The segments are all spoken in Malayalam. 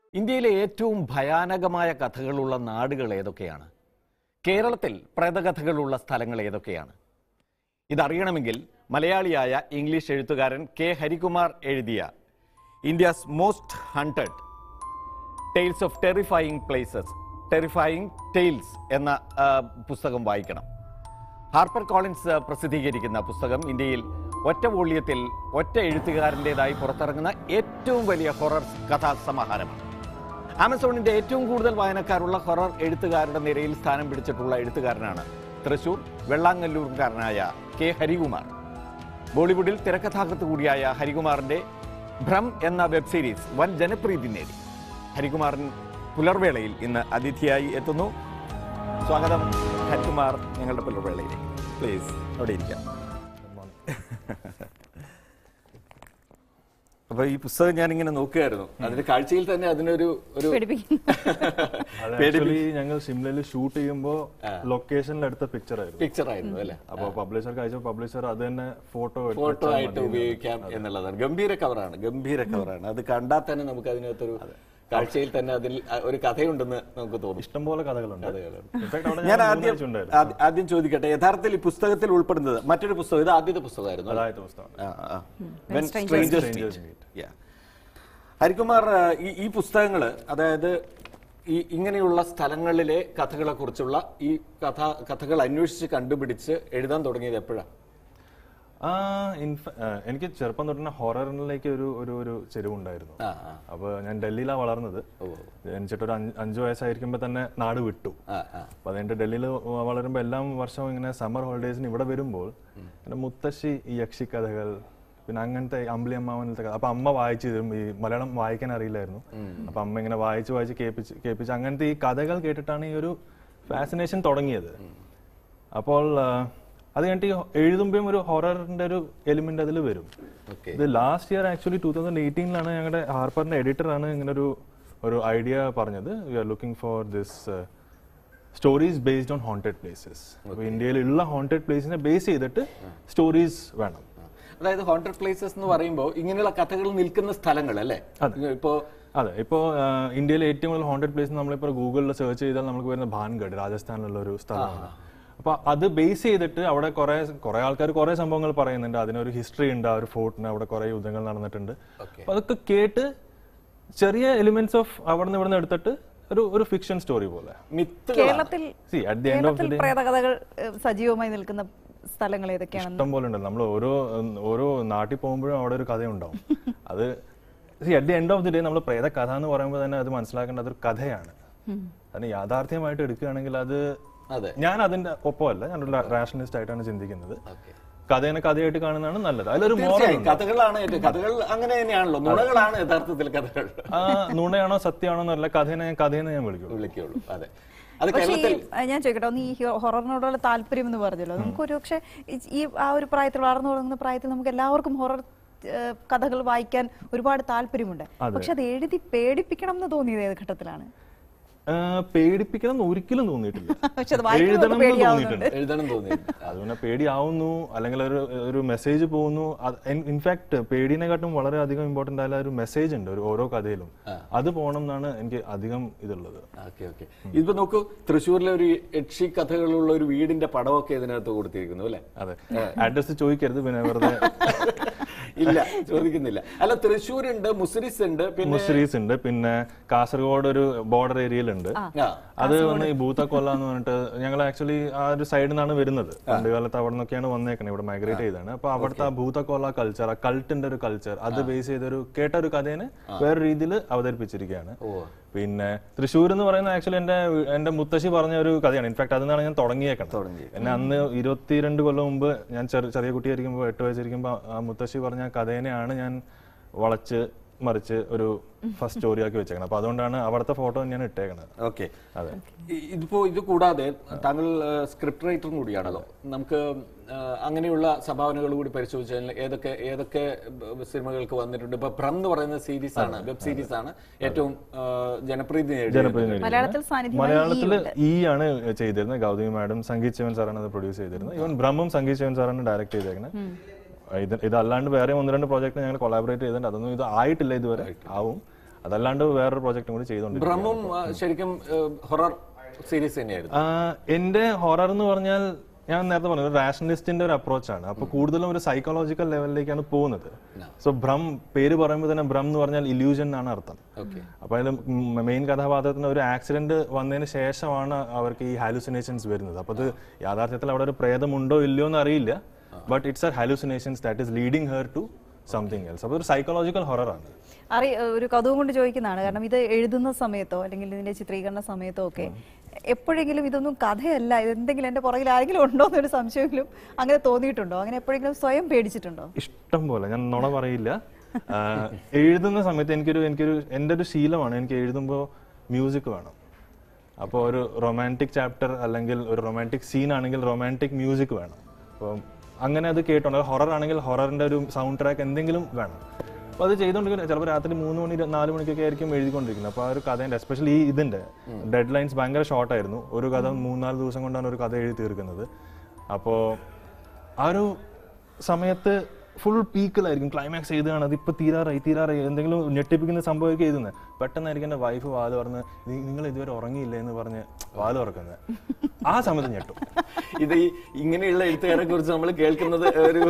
ഇന്ത്യയിലെ ഏറ്റവും ഭയാനകമായ കഥകളുള്ള നാടുകൾ ഏതൊക്കെയാണ്? കേരളത്തിൽ പ്രേതകഥകളുള്ള സ്ഥലങ്ങൾ ഏതൊക്കെയാണ്? ഇതറിയണമെങ്കിൽ മലയാളിയായ ഇംഗ്ലീഷ് എഴുത്തുകാരൻ കെ ഹരികുമാർ എഴുതിയ India's most haunted tales of terrifying places, terrifying tales എന്ന പുസ്തകം വായിക്കണം. ഹാർപ്പർ കോളിൻസ് പ്രസിദ്ധീകരിക്കുന്ന പുസ്തകം ഇന്ത്യയിൽ ഒറ്റ വോള്യത്തിൽ ഒറ്റ എഴുത്തുകാരൻ്റെതായി പുറത്തിറങ്ങുന്ന ഏറ്റവും വലിയ ഹൊറർ കഥാസമാഹാരമാണ്. ആമസോണിന്റെ ഏറ്റവും കൂടുതൽ വായനക്കാരുള്ള ഹൊറർ എഴുത്തുകാരുടെ നിരയിൽ സ്ഥാനം പിടിച്ചിട്ടുള്ള എഴുത്തുകാരനാണ് തൃശൂർ വെള്ളാങ്ങല്ലൂർക്കാരനായ കെ ഹരികുമാർ. ബോളിവുഡിൽ തിരക്കഥാകൃത്ത് കൂടിയായ ഹരികുമാറിന്റെ ഭ്രം എന്ന വെബ് സീരീസ് വൻ ജനപ്രീതി നേടി. ഹരികുമാറിൻ പുലർവേളയിൽ ഇന്ന് അതിഥിയായി എത്തുന്നു. സ്വാഗതം ഹരികുമാർ ഞങ്ങളുടെ പുലർവേളയിലേക്ക്. പ്ലീസ് അവിടെ ഇരിക്കാം. അപ്പൊ ഈ പുസ്തകം ഞാനിങ്ങനെ നോക്കുകയായിരുന്നു. അതിന്റെ കാഴ്ചയിൽ തന്നെ അതിനൊരു ഞങ്ങൾ സിംലയിൽ ഷൂട്ട് ചെയ്യുമ്പോൾ ലൊക്കേഷനിൽ എടുത്ത പിക്ചർ ആയിരുന്നു അല്ലെ. അപ്പൊ പബ്ലിഷർക്ക് അയച്ച പബ്ലിഷർ അത് തന്നെ ഫോട്ടോ ആയിട്ട് ഉപയോഗിക്കാം എന്നുള്ളതാണ്. ഗംഭീര കവറാണ്. അത് കണ്ടാൽ തന്നെ നമുക്ക് അതിനകത്തൊരു കാഴ്ചയിൽ തന്നെ അതിൽ ഒരു കഥയുണ്ടെന്ന് നമുക്ക് തോന്നും. ഇഷ്ടംപോലെ കഥകളുണ്ട്. ഞാൻ ആദ്യം ചോദിക്കട്ടെ, യഥാർത്ഥത്തിൽ ഈ പുസ്തകത്തിൽ ഉൾപ്പെടുന്നത് മറ്റൊരു പുസ്തകം, ഇത് ആദ്യത്തെ പുസ്തകമായിരുന്നു. ഹരികുമാർ, ഈ പുസ്തകങ്ങള്, അതായത് ഈ ഇങ്ങനെയുള്ള സ്ഥലങ്ങളിലെ കഥകളെ കുറിച്ചുള്ള ഈ കഥകൾ അന്വേഷിച്ച് കണ്ടുപിടിച്ച് എഴുതാൻ തുടങ്ങിയത് എപ്പോഴാണ്? എനിക്ക് ചെറുപ്പം തൊട്ട് ഹൊററിലേക്ക് ഒരു ചെരുവുണ്ടായിരുന്നു. അപ്പൊ ഞാൻ ഡൽഹിയിലാണ് വളർന്നത്. എനിച്ചിട്ടൊരു 5 വയസ്സായിരിക്കുമ്പോ തന്നെ നാട് വിട്ടു. അപ്പൊ അതുകൊണ്ട് ഡൽഹിയിൽ വളരുമ്പോ എല്ലാ വർഷവും ഇങ്ങനെ സമ്മർ ഹോളിഡേസിന് ഇവിടെ വരുമ്പോൾ എന്റെ മുത്തശ്ശി ഈ യക്ഷി കഥകൾ, പിന്നെ അങ്ങനത്തെ അമ്പിളിയമ്മാവനത്തെ കഥ, അപ്പൊ അമ്മ വായിച്ചു തരും. ഈ മലയാളം വായിക്കാൻ അറിയില്ലായിരുന്നു. അപ്പൊ അമ്മ ഇങ്ങനെ വായിച്ച് കേൾപ്പിച്ച് അങ്ങനത്തെ ഈ കഥകൾ കേട്ടിട്ടാണ് ഈ ഒരു ഫാസിനേഷൻ തുടങ്ങിയത്. അപ്പോൾ അത് കഴിഞ്ഞിട്ട് എഴുതുമ്പോഴും ഒരു ഹൊററിന്റെ ഒരു എലിമെന്റ് അതിൽ വരും. ഇത് ലാസ്റ്റ് ഇയർ ആക്ച്വലി 2018 ഞങ്ങളുടെ ഹാർപ്പറിന്റെ എഡിറ്ററാണ് ഇങ്ങനെ ഒരു ഐഡിയ പറഞ്ഞത്. We are looking for this stories based on haunted places. അപ്പൊ ഇന്ത്യയിലുള്ള ഹോണ്ടഡ് പ്ലേസിനെ ബേസ് ചെയ്തിട്ട് സ്റ്റോറീസ് വേണം. അതായത് ഹോണ്ടഡ് പ്ലേസസ് എന്ന് പറയുമ്പോൾ ഇങ്ങനെയുള്ള കഥകൾ നിൽക്കുന്ന സ്ഥലങ്ങൾ അല്ലേ? ഇപ്പോ ഇന്ത്യയിലെ ഏറ്റവും കൂടുതൽ ഹോണ്ടഡ് പ്ലേസ് നമ്മളിപ്പോ ഗൂഗിളിൽ സെർച്ച് ചെയ്താൽ നമുക്ക് വരുന്ന ഭാൻഗഡ്, രാജസ്ഥാനിലുള്ള ഒരു സ്ഥലമാണ്. അപ്പൊ അത് ബേസ് ചെയ്തിട്ട് അവിടെ കുറെ ആൾക്കാർ കുറെ സംഭവങ്ങൾ പറയുന്നുണ്ട്. അതിനൊരു ഹിസ്റ്ററി ഉണ്ട്. ആ ഒരു ഫോർട്ടിന് അവിടെ കുറെ യുദ്ധങ്ങൾ നടന്നിട്ടുണ്ട്. അപ്പൊ അതൊക്കെ കേട്ട് ചെറിയ എലിമെന്റ്സ് ഓഫ് അവിടെ നിന്ന് ഇവിടെ നിന്ന് എടുത്തിട്ട് ഒരു ഫിക്ഷൻ സ്റ്റോറി പോലെ. കേരളത്തിൽ പ്രേതകഥകൾ സജീവമായി നിൽക്കുന്ന സ്ഥലങ്ങൾ ഏതൊക്കെയാണ്? ഇഷ്ടം പോലെ ഉണ്ട്. നമ്മൾ ഓരോ നാട്ടിൽ പോകുമ്പോഴും അവിടെ ഒരു കഥയുണ്ടാവും. അത് at the end of the day നമ്മൾ പ്രേത കഥ എന്ന് പറയുമ്പോൾ തന്നെ അത് മനസ്സിലാക്കേണ്ട അതൊരു കഥയാണ്. അതിന് യാഥാർത്ഥ്യമായിട്ട് എടുക്കുകയാണെങ്കിൽ അത് ഞാൻ അതിന്റെ ഒപ്പമല്ല. ഞാനൊരു റാഷണലിസ്റ്റ് ആയിട്ടാണ് ചിന്തിക്കുന്നത്. കഥേനെ കഥയായിട്ട് കാണുന്നതാണ് നല്ലത്. അതിലൊരു കഥകൾ അങ്ങനെ തന്നെയാണല്ലോ. നുണകളാണ് യഥാർത്ഥത്തിൽ കഥകൾ. നുണയാണോ സത്യമാണോ എന്നല്ല, കഥേനെ ഞാൻ വിളിക്കുള്ളൂ. ഞാൻ ചോദിക്കട്ടെ, ഒന്ന് ഈ ഹൊററിനോടുള്ള താല്പര്യം എന്ന് പറഞ്ഞല്ലോ, നമുക്കൊരു പക്ഷെ ഈ ആ ഒരു പ്രായത്തിൽ വളർന്നു തുടങ്ങുന്ന പ്രായത്തിൽ നമുക്ക് എല്ലാവർക്കും ഹൊറർ കഥകൾ വായിക്കാൻ ഒരുപാട് താല്പര്യമുണ്ട്. പക്ഷെ അത് എഴുതി പേടിപ്പിക്കണം എന്ന് തോന്നിയത് ഏത് ഘട്ടത്തിലാണ്? പേടിപ്പിക്കണം എന്ന് ഒരിക്കലും തോന്നിയിട്ടില്ല. അതുകൊണ്ട് പേടിയാവുന്നു, അല്ലെങ്കിൽ ഒരു മെസ്സേജ് പോകുന്നു. ഇൻഫാക്ട് പേടിനെക്കാട്ടും വളരെയധികം ഇമ്പോർട്ടന്റ് ആയ ഒരു മെസ്സേജ് ഉണ്ട് ഓരോ കഥയിലും. അത് പോകണം എന്നാണ് എനിക്ക് അധികം ഇതുള്ളത്. ഇപ്പൊ നോക്കൂ, തൃശ്ശൂരിലെ ഒരു യക്ഷി കഥകളുള്ള ഒരു വീടിന്റെ പടമൊക്കെ ഇതിനകത്ത് കൊടുത്തിരിക്കുന്നു അല്ലെ? അതെ. അഡ്രസ് ചോദിക്കരുത്, പിന്നെ വെറുതെ ഇല്ല ചോദിക്കുന്നില്ല. അല്ല, തൃശ്ശൂരുണ്ട്, മുസിരീസ് ഉണ്ട്, പിന്നെ കാസർഗോഡ് ഒരു ബോർഡർ ഏരിയയിലുണ്ട്. അത് വന്ന് ഈ ഭൂതക്കൊല്ല എന്ന് പറഞ്ഞിട്ട് ഞങ്ങൾ ആക്ച്വലി ആ ഒരു സൈഡിൽ നിന്നാണ് വരുന്നത്. പണ്ട് കാലത്ത് അവിടെ നിന്നൊക്കെയാണ് വന്നേക്കണേ, ഇവിടെ മൈഗ്രേറ്റ് ചെയ്താണ്. അപ്പൊ അവിടുത്തെ ആ ഭൂതക്കൊല്ല കൾച്ചർ, ആ കൾട്ടിന്റെ ഒരു കൾച്ചർ, അത് ബേസ് ചെയ്തൊരു കേട്ട ഒരു കഥേനെ വേറെ രീതിയിൽ അവതരിപ്പിച്ചിരിക്കുകയാണ്. പിന്നെ തൃശ്ശൂർ എന്ന് പറയുന്നത് ആക്ച്വലി എന്റെ മുത്തശ്ശി പറഞ്ഞ ഒരു കഥയാണ്. ഇൻഫാക്ട് അതിനാണ് ഞാൻ തുടങ്ങിയേക്കണം. എന്നെ അന്ന് 22 കൊല്ലം മുമ്പ് ഞാൻ ചെറിയ കുട്ടിയായിരിക്കുമ്പോൾ 8 വയസ്സായിരിക്കുമ്പോൾ ആ മുത്തശ്ശി പറഞ്ഞ കഥേനെയാണ് ഞാൻ വളച്ച് മറിച്ച് ഒരു ഫസ്റ്റ് സ്റ്റോറി ആക്കി വെച്ചേക്കണം. അപ്പൊ അതുകൊണ്ടാണ് അവിടുത്തെ ഫോട്ടോ ഞാൻ ഇട്ടേക്കണത്. ഓക്കെ, അതെ. ഇത് കൂടാതെ താങ്കൾ സ്ക്രിപ്റ്റ് റൈറ്ററും കൂടിയാണല്ലോ. നമുക്ക് അങ്ങനെയുള്ള സംഭാവനകൾ കൂടി പരിശോധിച്ചാൽ ഏതൊക്കെ സിനിമകൾക്ക് വന്നിട്ടുണ്ട്? ഇപ്പൊ ഭ്രം എന്ന് പറയുന്ന സീരീസ് ആണ്, വെബ് സീരീസ് ആണ് ഏറ്റവും ജനപ്രീതി നേടിയത്. മലയാളത്തിൽ ഈ ആണ് ചെയ്തിരുന്നത്. ഗൗതമി മാഡം, സംഗീത് ശിവൻ സാറാണ് അത് പ്രൊഡ്യൂസ് ചെയ്തിരുന്നത്. ഈവൻ ഭ്രമും സംഗീത് ശിവൻ സാറാണ് ഡയറക്ട് ചെയ്തേക്കുന്നത്. ഇതല്ലാണ്ട് വേറെ 1-2 പ്രോജക്റ്റ് ഞങ്ങൾ കൊളാബറേറ്റ് ചെയ്തിട്ടുണ്ട്. അതൊന്നും ഇത് ആയിട്ടില്ല ഇതുവരെ, ആവും. അതല്ലാണ്ട് വേറൊരു പ്രോജക്റ്റും കൂടി ചെയ്തുകൊണ്ടിരിക്കും. ബ്രഹ്മം ശരിക്കും ഹൊറർ സീരീസ് തന്നെയായിരുന്നു. എന്റെ ഹൊറർ എന്ന് പറഞ്ഞാൽ ഞാൻ നേരത്തെ പറഞ്ഞത് റാഷണലിസ്റ്റിന്റെ ഒരു അപ്രോച്ചാണ്. അപ്പൊ കൂടുതലും ഒരു സൈക്കോളജിക്കൽ ലെവലിലേക്കാണ് പോകുന്നത്. സോ ഭ്രം പേര് പറയുമ്പോൾ തന്നെ ഭ്രം എന്ന് പറഞ്ഞാൽ ഇല്യൂഷൻ ആണ് അർത്ഥം. അപ്പൊ അതിൽ മെയിൻ കഥാപാത്രത്തിന് ഒരു ആക്സിഡന്റ് വന്നതിന് ശേഷമാണ് അവർക്ക് ഈ ഹാലുസിനേഷൻസ് വരുന്നത്. അപ്പൊ അത് യാഥാർത്ഥ്യത്തിൽ അവിടെ ഒരു പ്രേതമുണ്ടോ ഇല്ലയോ എന്ന് അറിയില്ല. But it's are hallucinations that is leading her to something else. അപ്പോൾ ഒരു സൈക്കോളജിക്കൽ ഹൊററാണ്. ഒരു കൗതുകം കൊണ്ട് ചോദിക്കുന്നതാണ്. കാരണം ഇത് എഴുതുന്ന സമയത്തോ അല്ലെങ്കിൽ ഇതിന്റെ ചിത്രീകരണ സമയത്തോ ഒക്കെ എപ്പോഴെങ്കിലും ഇതൊന്നും കഥയല്ല, ഇതെന്തെങ്കിലും എന്റെ പുറകിൽ ആരെങ്കിലും ഉണ്ടോ എന്നൊരു സംശയമെങ്കിലും അങ്ങനെ തോന്നിയിട്ടുണ്ടോ? അങ്ങനെ എപ്പോഴെങ്കിലും സ്വയം പേടിച്ചിട്ടുണ്ടോ? ഇഷ്ടം പോലെ, ഞാൻ നുണ പറയില്ല. എഴുതുന്ന സമയത്ത് എനിക്കൊരു എൻ്റെ ഒരു ശീലമാണ്, എനിക്ക് എഴുതുമ്പോൾ മ്യൂസിക് വേണം. അപ്പോൾ ഒരു റൊമാൻറ്റിക് ചാപ്റ്റർ അല്ലെങ്കിൽ ഒരു റൊമാൻറ്റിക് സീൻ ആണെങ്കിൽ റൊമാൻറ്റിക് മ്യൂസിക് വേണം. അപ്പോൾ അങ്ങനെ അത് കേട്ടോണ്ട്, ഹൊറർ ആണെങ്കിൽ ഹൊററിൻ്റെ ഒരു സൗണ്ട് ട്രാക്ക് എന്തെങ്കിലും വേണം. അപ്പോൾ അത് ചെയ്തുകൊണ്ടിരിക്കുന്നത് ചിലപ്പോൾ രാത്രി 3 മണി 4 മണിക്കൊക്കെ ആയിരിക്കും എഴുതിക്കൊണ്ടിരിക്കുന്നത്. അപ്പോൾ ആ ഒരു കഥേൻ്റെ എസ്പെഷ്യലി ഈ ഇതിൻ്റെ ഡെഡ് ലൈൻസ് ഭയങ്കര ഷോർട്ടായിരുന്നു. ഒരു കഥ 3-4 ദിവസം കൊണ്ടാണ് ഒരു കഥ എഴുതി തീർക്കുന്നത്. അപ്പോൾ ആ ഒരു സമയത്ത് ഫുൾ പീക്കിലായിരിക്കും, ക്ലൈമാക്സ് എഴുതുകയാണ്, അതിപ്പോൾ തീരാറായി എന്തെങ്കിലും ഞെട്ടിപ്പിക്കുന്ന സംഭവമൊക്കെ എഴുതുന്നത്. പെട്ടെന്നായിരിക്കും എൻ്റെ വൈഫ് വാല് പറഞ്ഞ് നിങ്ങൾ ഇതുവരെ ഉറങ്ങിയില്ല എന്ന് പറഞ്ഞ് വാല് തുറക്കുന്നത്. ആ സമയത്ത് ഞെട്ടും. ഇത് ഇങ്ങനെയുള്ള എഴുത്തുകാരെ കുറിച്ച് നമ്മൾ കേൾക്കുന്നത്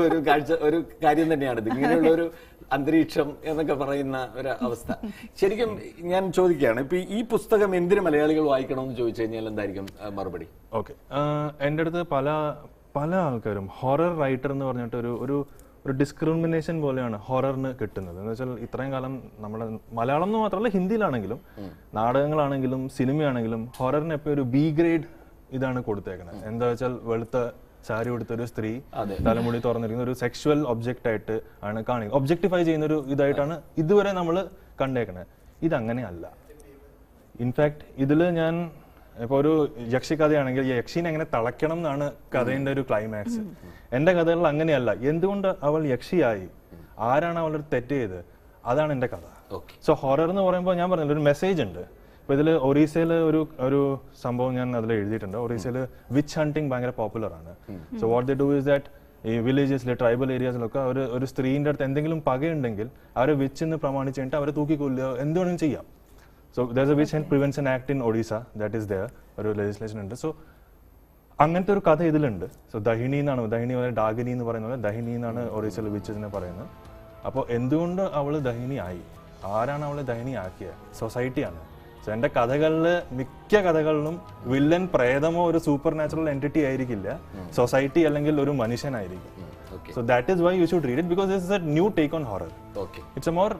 ഒരു കാര്യം തന്നെയാണ്. ഇത് ഇങ്ങനെയുള്ള ഒരു അന്തരീക്ഷം എന്നൊക്കെ പറയുന്ന ഒരു അവസ്ഥ. ശരിക്കും ഞാൻ ചോദിക്കുകയാണ്, ഇപ്പൊ ഈ പുസ്തകം എന്തിന് മലയാളികൾ വായിക്കണമെന്ന് ചോദിച്ചു കഴിഞ്ഞാൽ എന്തായിരിക്കും മറുപടി? ഓക്കെ, എൻ്റെ അടുത്ത് പല ആൾക്കാരും ഹൊറർ റൈറ്റർ എന്ന് പറഞ്ഞിട്ട് ഒരു ഡിസ്ക്രിമിനേഷൻ പോലെയാണ് ഹൊററിന് കിട്ടുന്നത്. എന്ന് വെച്ചാൽ ഇത്രയും കാലം നമ്മുടെ മലയാളം എന്ന് മാത്രമല്ല ഹിന്ദിയിലാണെങ്കിലും നാടകങ്ങളാണെങ്കിലും സിനിമയാണെങ്കിലും ഹൊററിന് എപ്പോഴും ഒരു ബി ഗ്രേഡ് ഇതാണ് കൊടുത്തേക്കുന്നത്. എന്താ വെച്ചാൽ വെളുത്ത സാരി ഉടുത്ത ഒരു സ്ത്രീ തലമുടി തുറന്നിരിക്കുന്ന ഒരു സെക്ഷുവൽ ഒബ്ജക്റ്റ് ആയിട്ട് ആണ് കാണിക്കുക, ഒബ്ജക്ടിഫൈ ചെയ്യുന്ന ഒരു ഇതായിട്ടാണ് ഇതുവരെ നമ്മൾ കണ്ടേക്കണത്. ഇതങ്ങനെയല്ല. ഇൻഫാക്ട് ഇതിൽ ഞാൻ ഇപ്പോൾ ഒരു യക്ഷി കഥയാണെങ്കിൽ യക്ഷീനെ എങ്ങനെ തളയ്ക്കണം എന്നാണ് കഥയുടെ ഒരു ക്ലൈമാക്സ്. എൻ്റെ കഥകളിൽ അങ്ങനെയല്ല. എന്തുകൊണ്ട് അവൾ യക്ഷിയായി, ആരാണ് അവളൊരു തെറ്റ് ചെയ്ത്, അതാണ് എൻ്റെ കഥ. സോ ഹൊറർ എന്ന് പറയുമ്പോൾ ഞാൻ പറഞ്ഞില്ല ഒരു മെസ്സേജ് ഉണ്ട്. ഇപ്പോൾ ഇതിൽ ഒറീസയിൽ ഒരു സംഭവം ഞാൻ അതിൽ എഴുതിയിട്ടുണ്ട്. ഒറീസയിൽ വിച്ച് ഹണ്ടിങ് ഭയങ്കര പോപ്പുലർ ആണ്. So what they do is that ഈ വില്ലേജസിലെ ട്രൈബൽ ഏരിയാസിലൊക്കെ ഒരു സ്ത്രീൻ്റെ അടുത്ത് എന്തെങ്കിലും പകയുണ്ടെങ്കിൽ അവരെ വിച്ചെന്ന് പ്രമാണിച്ച് കഴിഞ്ഞിട്ട് അവരെ തൂക്കിക്കൊല്ലുക, എന്തുവേണമെങ്കിലും ചെയ്യാം. So there's a witch hunt prevention act in Odisha that is there, ഒരു ലെജിസ്ലേഷൻ ഉണ്ട്. സോ അങ്ങനത്തെ ഒരു കഥ ഇതിലുണ്ട്. സോ ദഹിനി എന്നാണ്, ദഹിനി പോലെ ഡാഗിനി എന്ന് പറയുന്നത്, ദഹിനി എന്നാണ് ഒറീസയിൽ വിച്ചസിനെ പറയുന്നത്. അപ്പോൾ എന്തുകൊണ്ട് അവൾ ദഹിനി ആയി, ആരാണ് അവളെ ദഹിനി ആക്കിയത്? സൊസൈറ്റിയാണ്. സോ എൻ്റെ കഥകളിൽ മിക്ക കഥകളിലും വില്ലൻ പ്രേതമോ ഒരു സൂപ്പർ നാച്ചുറൽ എൻറ്റിറ്റി ആയിരിക്കില്ല, സൊസൈറ്റി അല്ലെങ്കിൽ ഒരു മനുഷ്യനായിരിക്കും. So that is why you should read it, because this is a new take on horror. It's a more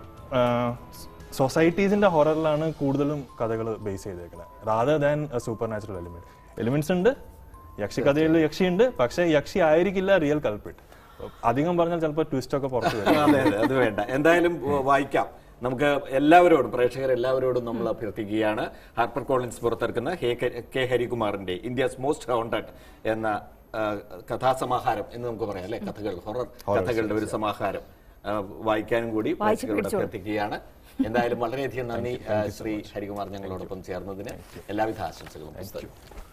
സൊസൈറ്റീസിന്റെ ഹൊററിലാണ് കൂടുതലും കഥകൾ ബേസ് ചെയ്തേക്കുന്നത്, rather than super natural elements ഉണ്ട്. യക്ഷി കഥയിൽ യക്ഷിയുണ്ട്, പക്ഷേ യക്ഷി ആയിരിക്കില്ല റിയൽ കൾപിറ്റ്. അധികം പറഞ്ഞാൽ ചിലപ്പോൾ ട്വിസ്റ്റ് ഒക്കെ പുറത്തു വരും. അതെ, അത് വേണ്ട. എന്തായാലും വായിക്കാം. നമുക്ക് എല്ലാവരോടും, പ്രേക്ഷകരെല്ലാവരോടും നമ്മൾ അഭ്യർത്ഥിക്കുകയാണ്, ഹാർപ്പർ കോളിൻസ് പുറത്തിറക്കുന്ന കെ ഹരികുമാറിന്റെ ഇന്ത്യസ് മോസ്റ്റ് ഹോണ്ടഡ് എന്ന കഥാസമാഹാരം എന്ന് നമുക്ക് പറയാം അല്ലെ, കഥകൾ, ഹൊറർ കഥകളുടെ ഒരു സമാഹാരം വായിക്കാനും കൂടി പ്രേക്ഷകരോട് അഭ്യർത്ഥിക്കുകയാണ്. എന്തായാലും വളരെയധികം നന്ദി ശ്രീ ഹരികുമാർ ഞങ്ങളോടൊപ്പം ചേർന്നതിന്. എല്ലാവിധ ആശംസകളും.